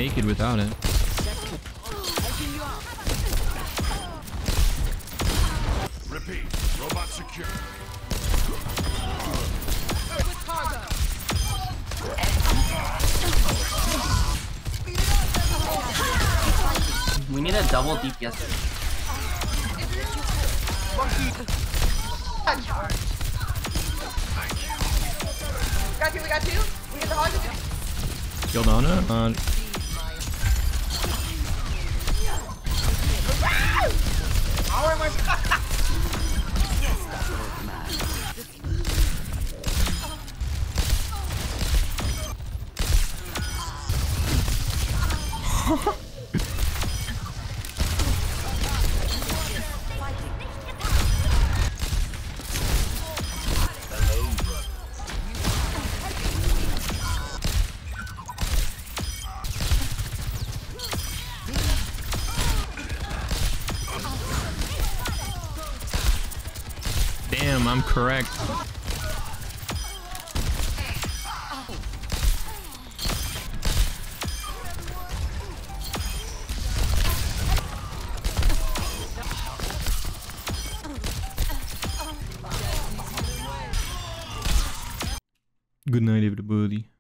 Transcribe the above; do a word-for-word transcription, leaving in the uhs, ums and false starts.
make it without it. Repeat. Robot secure. We need a double D P S. Got two, we got two. We get the hog. Killed on it. On. Damn, I'm correct. Good night, everybody.